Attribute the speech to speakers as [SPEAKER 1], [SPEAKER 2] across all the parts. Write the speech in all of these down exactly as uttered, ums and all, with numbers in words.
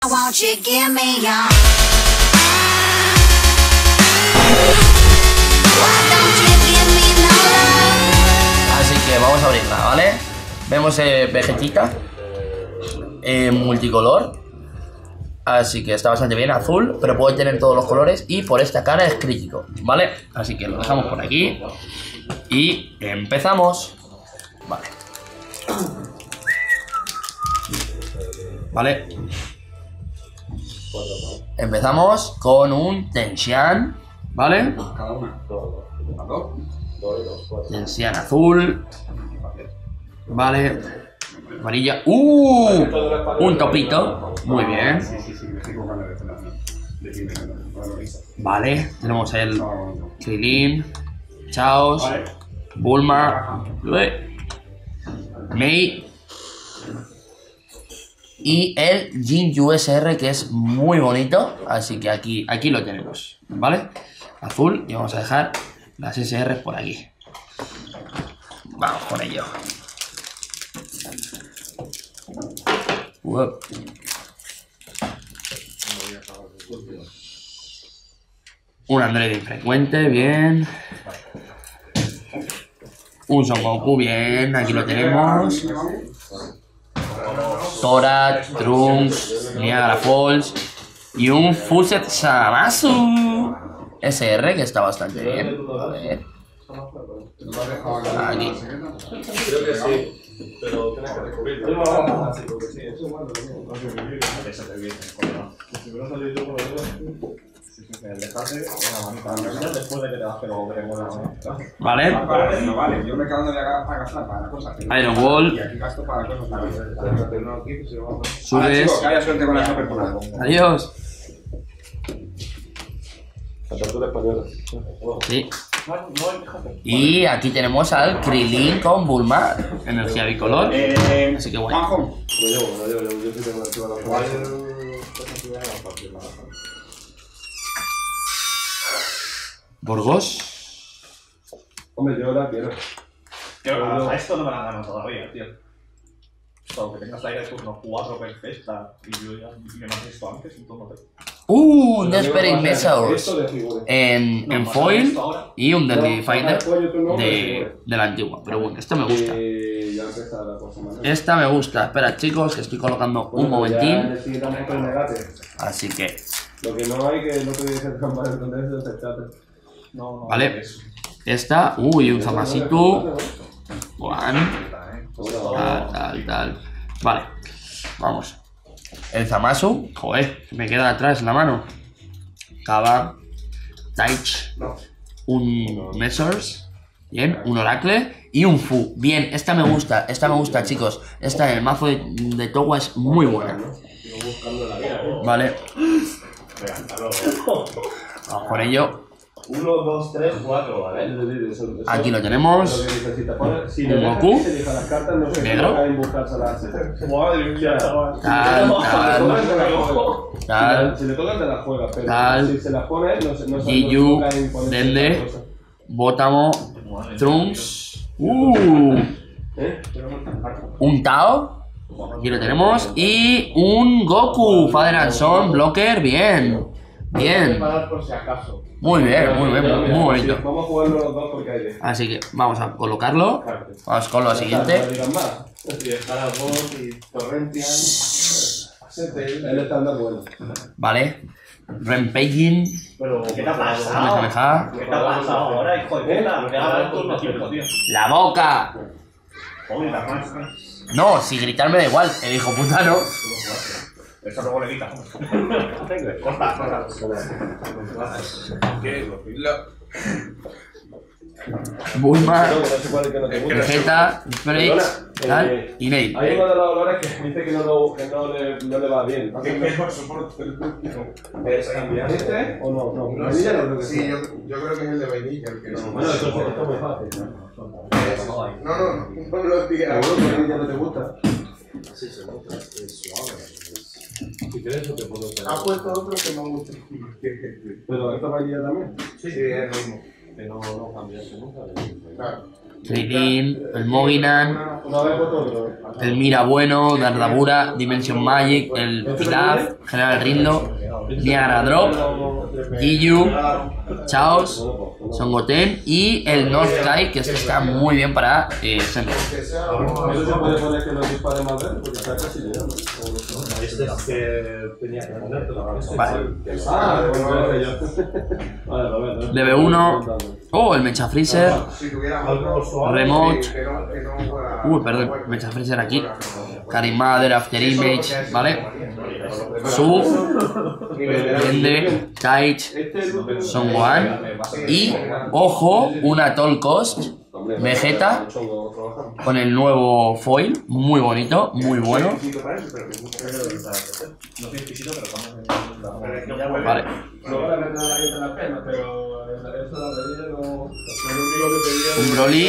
[SPEAKER 1] Won't you give me your... Why don't you give me no love?
[SPEAKER 2] Así que vamos a abrirla, ¿vale? Vemos eh, Vegetita eh, multicolor. Así que está bastante bien, azul, pero puede tener todos los colores. Y por esta cara es crítico, ¿vale? Así que lo dejamos por aquí y empezamos. Vale. Vale. Empezamos con un Tenxian, ¿vale? Tenxian azul. Vale. Amarilla. ¡Uh! Un topito. Muy bien. Vale. Tenemos el Krilin, Chaos, Bulma, Mei y el Jin U S R, que es muy bonito. Así que aquí, aquí lo tenemos, ¿vale? Azul, y vamos a dejar las S R por aquí. Vamos con ello. Wow. Un Android infrecuente, bien. Un Son Goku, bien, aquí lo tenemos. Tora, Trunks, Niagara Falls y un Fuset Zamasu S R, que está bastante bien. A ver. Aquí.
[SPEAKER 3] Creo que sí. Pero tienes que descubrirlo. Así porque sí, eso bueno, eso te viene. Si me lo salió yo por el dejate, después de que te baje luego veremos la mano.
[SPEAKER 2] Vale.
[SPEAKER 4] No vale, yo me quedo de acá para gastar para cosas.
[SPEAKER 2] Iron Wall.
[SPEAKER 4] Y aquí gasto para cosas también.
[SPEAKER 2] Subes.
[SPEAKER 4] Que haya suerte con la superpolada.
[SPEAKER 2] Adiós.
[SPEAKER 3] Captura española.
[SPEAKER 2] Sí. Y aquí tenemos al Krilin con Bulma, energía bicolor.
[SPEAKER 4] Eh,
[SPEAKER 2] Así que bueno.
[SPEAKER 4] Juanjo.
[SPEAKER 3] Lo llevo, lo llevo, yo sí tengo la activa la
[SPEAKER 2] Burgos.
[SPEAKER 3] Hombre, yo la quiero.
[SPEAKER 5] Tío, a esto no me la gano todavía, tío. Solo que tengas la idea de turno cuatro perfecta y yo ya me maté esto antes, en turno tres.
[SPEAKER 2] Uh, un Desperate Measures
[SPEAKER 3] Esto de figura.
[SPEAKER 2] en,
[SPEAKER 5] No,
[SPEAKER 2] en
[SPEAKER 5] más
[SPEAKER 2] foil
[SPEAKER 5] esto ahora.
[SPEAKER 2] y un Deadly Finder
[SPEAKER 3] de...
[SPEAKER 2] de, de la antigua. Pero bueno, esta me gusta.
[SPEAKER 3] Eh, ya empieza la cosa más.
[SPEAKER 2] Esta me gusta. Espera, chicos, que estoy colocando un momentín.
[SPEAKER 3] Necesitamos el negate.
[SPEAKER 2] Así que,
[SPEAKER 3] Lo que no hay que no te dice el campo de entender es el chat.
[SPEAKER 5] No, no.
[SPEAKER 2] vale. Esta, uy, un Zamasitu. Juan. Tal, tal, tal. Vale, vamos. El Zamasu, joder, me queda atrás la mano. Kaba, Taich, un Measures, bien, un Oracle y un Fu. Bien, esta me gusta, esta me gusta, chicos. Esta en el mazo de, de Towa es muy buena. Vale, vamos con ello.
[SPEAKER 3] uno, dos, tres, cuatro, ¿vale?
[SPEAKER 2] Aquí lo tenemos. Un Goku negro.
[SPEAKER 5] Madre mía, chaval.
[SPEAKER 2] Tal, tal, tal.
[SPEAKER 3] Si le tocan te la juega, pero
[SPEAKER 2] Tal.
[SPEAKER 3] si se la pone no se no se
[SPEAKER 2] Giyu,
[SPEAKER 3] no se toca imponerse
[SPEAKER 2] Dende,
[SPEAKER 3] otra cosa.
[SPEAKER 2] Bótamo, Trunks. Uh,
[SPEAKER 3] ¿Eh?
[SPEAKER 2] un Tao. Aquí lo tenemos. Y un Goku. Father and Son, blocker. Bien. Bien.
[SPEAKER 3] Preparar por si acaso.
[SPEAKER 2] Muy bien, muy bien, muy bonito.
[SPEAKER 3] Vamos a jugarlo los dos porque hay de.
[SPEAKER 2] Así que vamos a colocarlo. Vamos con lo siguiente.
[SPEAKER 3] No digan más. Y estará vos y Torrentian. El estándar bueno.
[SPEAKER 2] Vale. Rampaging.
[SPEAKER 5] Pero, ¿qué te ha
[SPEAKER 2] Kamehameha.
[SPEAKER 5] pasado? ¿Qué te ha pasado ahora, hijo de puta? Me ha dado el turno cinco, tío.
[SPEAKER 2] La boca.
[SPEAKER 5] Joder, la más.
[SPEAKER 2] No, si gritarme da igual. El hijo puta no.
[SPEAKER 5] Eso luego le quita. Corta, corta.
[SPEAKER 2] Bulma.
[SPEAKER 3] No, no sé cuál es que no te gusta.
[SPEAKER 2] Vegeta. Freak. Tal. Y Nail.
[SPEAKER 3] Hay uno de los olores que dice que no, lo, que no, le, no le va bien. ¿Es cambiar este o no? No,
[SPEAKER 4] No
[SPEAKER 3] vainilla
[SPEAKER 4] sé,
[SPEAKER 3] no creo que
[SPEAKER 4] sí,
[SPEAKER 3] sea.
[SPEAKER 4] yo, yo creo que es el de vainilla el que no.
[SPEAKER 3] Bueno, esto esto es muy fácil.
[SPEAKER 4] No, no, no, no me lo digas.
[SPEAKER 3] ¿Seguro que vainilla no te gusta?
[SPEAKER 6] Sí, se nota, es suave. Si quieres, yo te puedo pegar.
[SPEAKER 4] Ha puesto otro que me gusta.
[SPEAKER 3] Pero esta vainilla también.
[SPEAKER 4] Sí, es el mismo.
[SPEAKER 6] Pero no cambias nunca.
[SPEAKER 4] Claro.
[SPEAKER 2] Krilin, el Moginan, el Mira Bueno, Dardabura, Dimension Magic, el Pilaf, General Rinlo, Niagara Drop, Giyu, Chaos, Son Goten y el North Kai, que este está muy bien para eh, Senro.
[SPEAKER 6] Eso se puede poner que no dispare más veces porque está casi llegando. Este es que tenía que ponértelo.
[SPEAKER 2] Vale.
[SPEAKER 6] Ah, bueno, yo. Vale, a ver.
[SPEAKER 2] D B uno. Oh, el Mecha Freezer.
[SPEAKER 4] Si tuviera
[SPEAKER 2] Remote.
[SPEAKER 4] que no, que no fuera-
[SPEAKER 2] Uy, perdón, Mecha Freezer aquí. Karimother, After Image, ¿vale? Su, Dende, Taich, Son Gohan y, ojo, una Toll Cost, Vegeta, con el nuevo foil, muy bonito, muy bueno.
[SPEAKER 5] No soy exquisito, pero estamos en.
[SPEAKER 2] Vale,
[SPEAKER 6] No para meter la gente en la pena, pero eso la bebida no.
[SPEAKER 2] un Broly,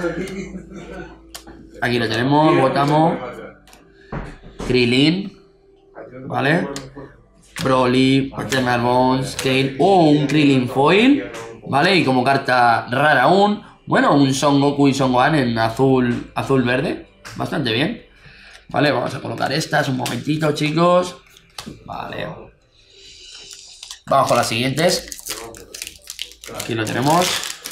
[SPEAKER 2] aquí lo tenemos, Botamo, Krilin, ¿vale? Broly, Eternal Bones, Kale, oh, un Krilin foil, ¿vale? Y como carta rara aún, bueno, un Son Goku y Son Gohan en azul, azul verde, bastante bien. Vale, vamos a colocar estas un momentito, chicos. Vale. Vamos con las siguientes. Aquí lo tenemos.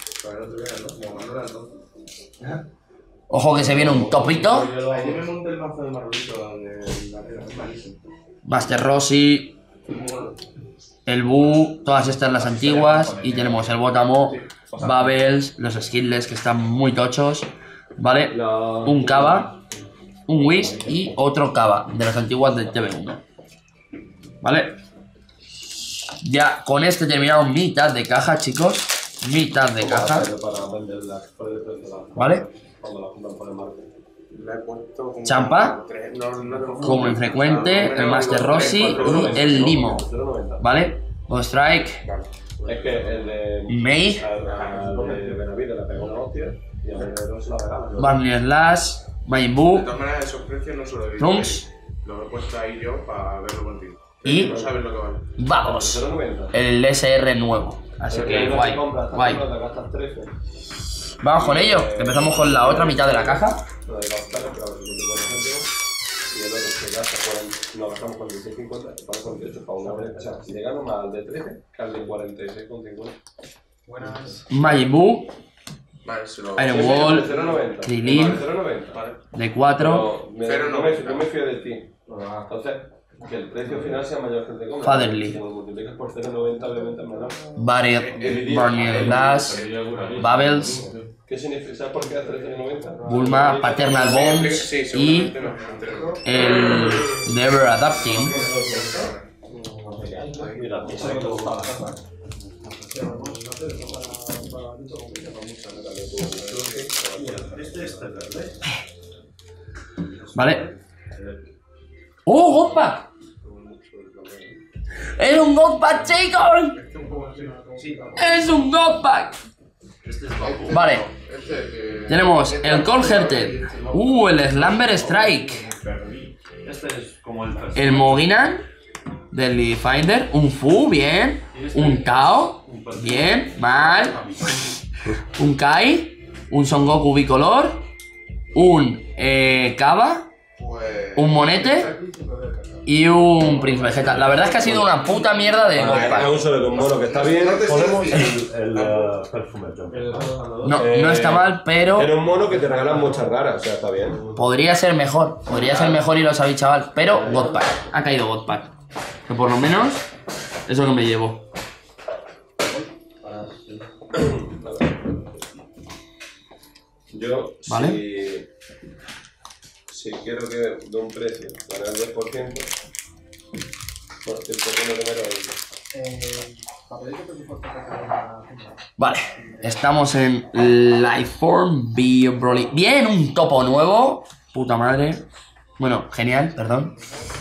[SPEAKER 2] Ojo que se viene un topito.
[SPEAKER 6] Ayer me monté el mazo de Marrulito de la arena, es malísimo.
[SPEAKER 2] Master Rossi, el Bu, todas estas las antiguas. Y tenemos el Botamo, Bubbles, los Skills que están muy tochos. ¿Vale? Un Kaba, un Whis y otro Kaba de las antiguas del T V uno. ¿Vale? Ya con este terminamos mitad de caja, chicos. Mitad de caja.
[SPEAKER 6] Para venderla por el precio de la.
[SPEAKER 2] ¿Vale?
[SPEAKER 6] Cuando la juntan por el market.
[SPEAKER 4] Le he puesto como
[SPEAKER 2] Champa,
[SPEAKER 4] tres- no, no tengo-
[SPEAKER 2] como infrecuente, el Master Rossi y el Limo.
[SPEAKER 6] cero noventa.
[SPEAKER 2] ¿Vale? Go Strike,
[SPEAKER 6] Es que el de.
[SPEAKER 2] May,
[SPEAKER 6] Al de Benavides le pegó una hostia y a Benavides se la regala.
[SPEAKER 2] Barney Slash, Majin
[SPEAKER 4] De
[SPEAKER 2] Buu,
[SPEAKER 4] todas maneras, esos precios no solo he visto.
[SPEAKER 2] Trunks
[SPEAKER 4] Lo he puesto ahí yo para verlo contigo.
[SPEAKER 2] y
[SPEAKER 4] No sabes lo que vale.
[SPEAKER 2] vamos,
[SPEAKER 6] cero noventa.
[SPEAKER 2] el S R nuevo. Así que guay, guay.
[SPEAKER 6] La gastas trece.
[SPEAKER 2] Vamos con ello. Empezamos con la otra mitad de la caja.
[SPEAKER 6] La de gastar, que la de cincuenta céntimos. Y el otro que gasta cuarenta, lo gastamos cuarenta y seis cincuenta, para cuarenta y ocho para una vez. O sea, si llegamos más al de trece que al de cuarenta y seis cincuenta.
[SPEAKER 2] Majin Buu,
[SPEAKER 4] Vale, se lo.
[SPEAKER 2] Iron Wall,
[SPEAKER 6] cero noventa.
[SPEAKER 2] Krilin.
[SPEAKER 6] cero noventa.
[SPEAKER 4] Vale.
[SPEAKER 2] de cuatro,
[SPEAKER 6] Pero me,
[SPEAKER 4] Pero
[SPEAKER 6] no,
[SPEAKER 4] no.
[SPEAKER 6] me, no me fío de ti. Entonces, que el precio final sea mayor que el de compra.
[SPEAKER 2] Fatherly.
[SPEAKER 6] Si lo multiplicas por cero noventa, obviamente es menor.
[SPEAKER 2] Barney Barney Slash, Bubbles,
[SPEAKER 6] ¿Qué significa? ¿Sabes por qué es trece noventa?
[SPEAKER 2] Bulma, Paternal Bones
[SPEAKER 4] Sí,
[SPEAKER 2] y
[SPEAKER 4] seguramente no. Pero-
[SPEAKER 2] el Never Adapting.
[SPEAKER 6] Mira,
[SPEAKER 5] Eso es lo que te gustaba.
[SPEAKER 2] ¿Vale? ¡Oh, Godpack! ¡Es un Godpack, chicos! ¡Es un Godpack! Vale,
[SPEAKER 4] Este, eh,
[SPEAKER 2] tenemos el Cold Hearted, uh, el Slumber Strike,
[SPEAKER 5] Este es como el
[SPEAKER 2] el Moginan del Finder, un Fu, bien, un Tao, bien, mal, un Kai, un Son Goku bicolor, un eh, Kaba,
[SPEAKER 4] pues-
[SPEAKER 2] un Monete y un Prince Vegeta. La verdad es que ha sido una puta mierda de
[SPEAKER 7] Es
[SPEAKER 2] Godpack.
[SPEAKER 7] un solo con mono que está bien.
[SPEAKER 4] No te sé
[SPEAKER 7] Ponemos
[SPEAKER 4] decir.
[SPEAKER 7] el, el eh, perfume John.
[SPEAKER 2] No, no está mal, pero
[SPEAKER 7] Era un mono que te regalan muchas raras, o sea, está bien.
[SPEAKER 2] podría ser mejor. Podría ser mejor y lo sabéis, chaval. Pero Godpack. Ha caído Godpack. Que por lo menos es lo que me llevo.
[SPEAKER 7] Yo,
[SPEAKER 2] Vale.
[SPEAKER 7] si, si quiero que de un precio gane el diez por ciento, bueno, cien por ciento primero
[SPEAKER 2] Vale, estamos en Lifeform Bio Broly. Bien, un topo nuevo. Puta madre. Bueno, genial, perdón.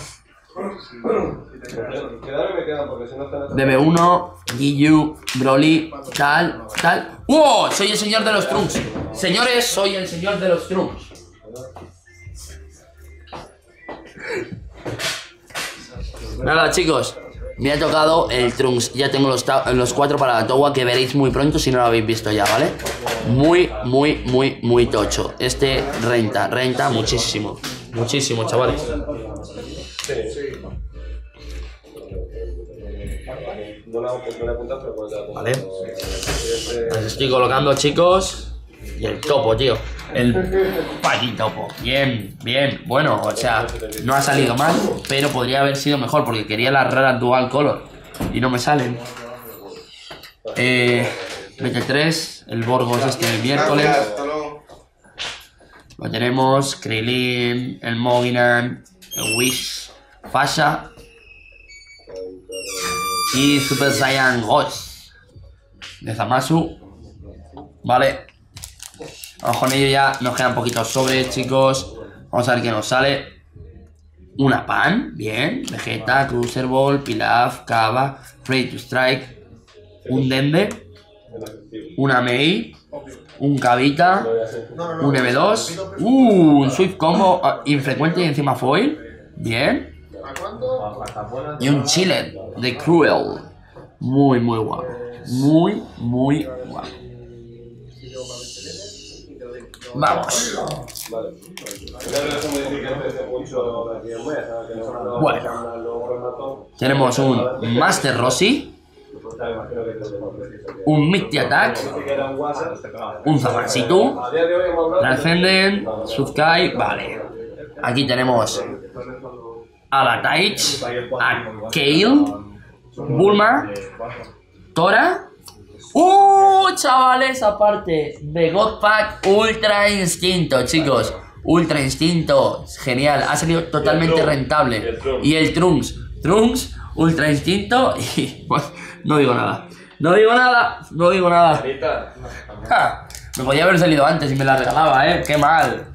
[SPEAKER 7] Quedarme me quedan porque si no están...
[SPEAKER 2] D B uno, Giyu, Broly, tal, tal. ¡Wow! Soy el señor de los trunks. Señores, soy el señor de los trunks. Nada, chicos. me ha tocado el Trunks. Ya tengo los, los cuatro para la Towa, que veréis muy pronto si no lo habéis visto ya, ¿vale? Muy, muy, muy, muy tocho. Este renta, renta muchísimo. Muchísimo, chavales. Vale. Los estoy colocando, chicos. Y el topo, tío. El fucking topo. Bien, bien. Bueno, o sea, no ha salido mal, pero podría haber sido mejor porque quería las raras dual color y no me salen. Eh, veintitrés, el Borgos este del miércoles. Lo tenemos, Krillin, el Moginan, el Wish, Fasha y Super Saiyan Ghost de Zamasu. Vale. Vamos con ello, ya nos quedan poquitos sobres, chicos. Vamos a ver qué nos sale. Una Pan, bien. Vegeta, Cruiser Ball, Pilaf, Kaba, Ready to Strike. Un Dende. Una Mei. Un Kavita. Un M dos. Uh, un Swift Combo uh, infrecuente y encima foil. Bien. Y un Chiller de Cruel. Muy, muy guapo. Muy, muy guapo. Vamos. Bueno, tenemos un Master Rossi, un Mighty Attack, un Zamasu, Transcendent, Suzukai. Vale. Aquí tenemos a la Taich, a Kale, Bulma, Tora. ¡Uh, chavales! Aparte de God Pack Ultra Instinto, chicos. Ultra Instinto, genial. Ha salido totalmente rentable. Y el Trunks. Trunks, Ultra Instinto y... Pues, no digo nada. No digo nada. No digo nada. Ja, me podía haber salido antes y me la regalaba, ¿eh? ¡Qué mal!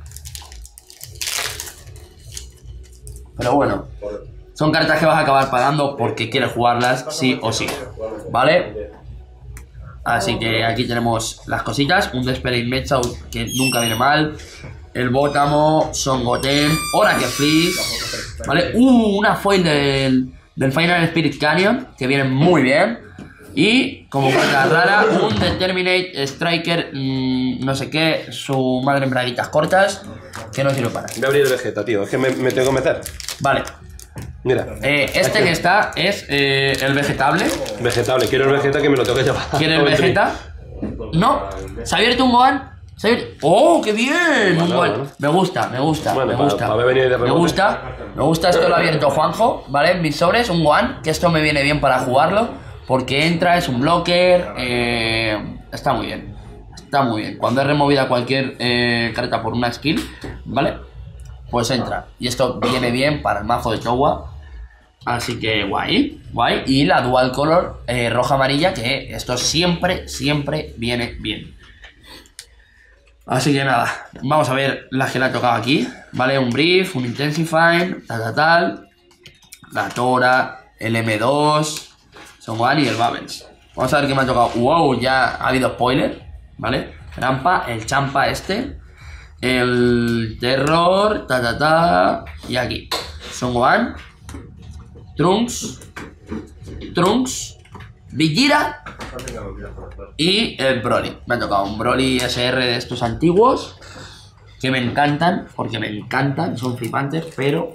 [SPEAKER 2] Pero bueno. Son cartas que vas a acabar pagando porque quieres jugarlas sí o sí. ¿Vale? Así que aquí tenemos las cositas. Un Desperate Mechao que nunca viene mal. El Bótamo, Son Goten, Oracle Freeze. ¿Vale? Uh, una foil del, del Final Spirit Canyon que viene muy bien. Y como carta rara, un Determinate Striker, mmm, no sé qué, su madre en braguitas cortas, que no sirve para nada.
[SPEAKER 6] Voy a abrir el Vegeta, tío. Es que me, me tengo que meter.
[SPEAKER 2] Vale.
[SPEAKER 6] Mira.
[SPEAKER 2] Eh, este que está es eh, el vegetable.
[SPEAKER 6] Vegetable. Quiero el Vegeta que me lo tengo que llevar.
[SPEAKER 2] ¿Quiere el Vegeta? No. ¿Se ha abierto un Gohan? ¿Se ha abierto? ¡Oh, qué bien!
[SPEAKER 6] Bueno,
[SPEAKER 2] Un Gohan.
[SPEAKER 6] bueno.
[SPEAKER 2] Me gusta, me gusta,
[SPEAKER 6] Bueno,
[SPEAKER 2] me
[SPEAKER 6] para-
[SPEAKER 2] gusta.
[SPEAKER 6] para venir de
[SPEAKER 2] Me
[SPEAKER 6] rebote.
[SPEAKER 2] gusta, me gusta. Esto lo ha abierto Juanjo, ¿vale? En mis sobres, un Gohan, que esto me viene bien para jugarlo. Porque entra, es un blocker. Eh, está muy bien. Está muy bien. Cuando es removida cualquier eh, carta por una skill, ¿vale? Pues entra. Y esto viene bien para el mazo de Towa. Así que guay, guay. Y la dual color eh, roja-amarilla, que esto siempre, siempre viene bien. Así que nada, vamos a ver las que le ha tocado aquí. Vale, un Brief, un Intensify, tal, tal, tal. La Tora, el M dos, Son Gohan y el Bubbles. Vamos a ver qué me ha tocado. Wow, ya ha habido spoiler, ¿vale? Trampa, el Champa este, el Terror, ta, ta, ta. Y aquí, Son Gohan, Trunks, Trunks, Vegeta y el Broly. Me ha tocado un Broly S R de estos antiguos que me encantan, porque me encantan, son flipantes, pero...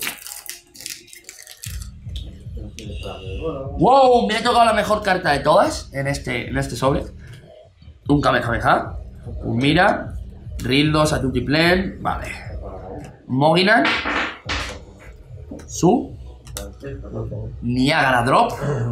[SPEAKER 2] ¡Wow! Me ha tocado la mejor carta de todas en este, en este sobre. Un Kamehameha, un Mira, Rildo, Satutiplen, vale. Moginan, Su, Niagara Drop,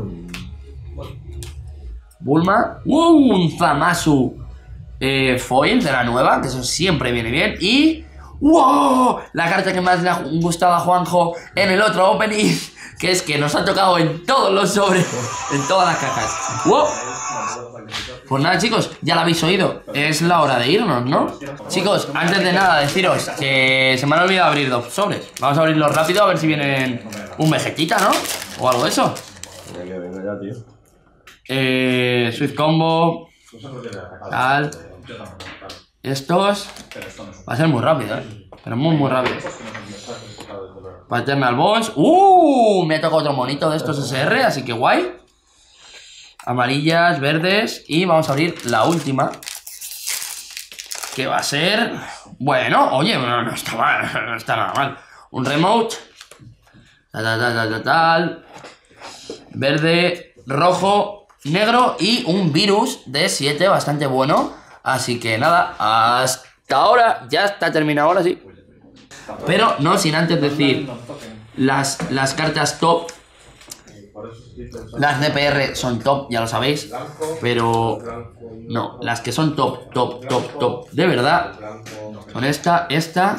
[SPEAKER 2] Bulma, ¡uh! Un Zamasu eh, foil de la nueva, que eso siempre viene bien. Y ¡wow! La carta que más le ha gustado a Juanjo en el otro opening, que es que nos ha tocado en todos los sobres, en todas las cajas. ¡Wow! Pues nada, chicos, ya lo habéis oído. Es la hora de irnos, ¿no? Chicos, antes de nada, deciros que se me han olvidado abrir dos sobres. Vamos a abrirlos rápido a ver si vienen un Vegetita, ¿no? O algo de eso.
[SPEAKER 6] Venga, venga ya, tío.
[SPEAKER 2] Eh, Swift Combo. Tal. Estos. Va a ser muy rápido, ¿eh? Pero muy, muy rápido. Paternal Balls. ¡Uh! Me ha tocado otro monito de estos S R, así que guay. Amarillas, verdes. Y vamos a abrir la última. Que va a ser... Bueno, oye, no, no está mal, no está nada mal. Un remote. Tal, tal, tal, tal, tal, tal. Verde, rojo, negro y un virus de siete bastante bueno. Así que nada, hasta ahora ya está terminado, ahora sí. Pero no sin antes decir, las, las cartas top, las D P R son top, ya lo sabéis. Pero no, las que son top, top, top, top, de verdad, son esta, esta.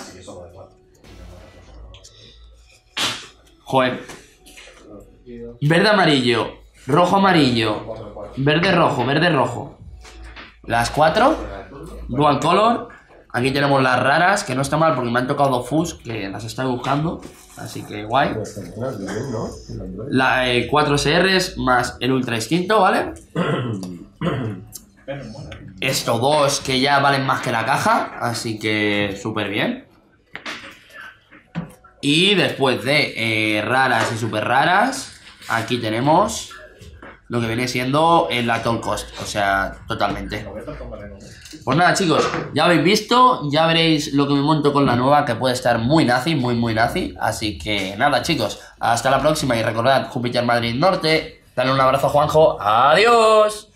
[SPEAKER 2] Joder. Verde amarillo, rojo amarillo, verde rojo, verde rojo. Las cuatro, dual color. Aquí tenemos las raras, que no está mal porque me han tocado dos fus, que las estoy buscando. Así que guay. La eh, cuatro S Rs más el ultra instinto, ¿vale? Estos dos que ya valen más que la caja, así que súper bien. Y después de eh, raras y súper raras, aquí tenemos lo que viene siendo el Atoll Cost, o sea, totalmente. Pues nada, chicos, ya habéis visto, ya veréis lo que me monto con la nueva, que puede estar muy nazi, muy muy nazi. Así que nada, chicos, hasta la próxima y recordad, Júpiter Madrid Norte. Dale un abrazo a Juanjo, adiós.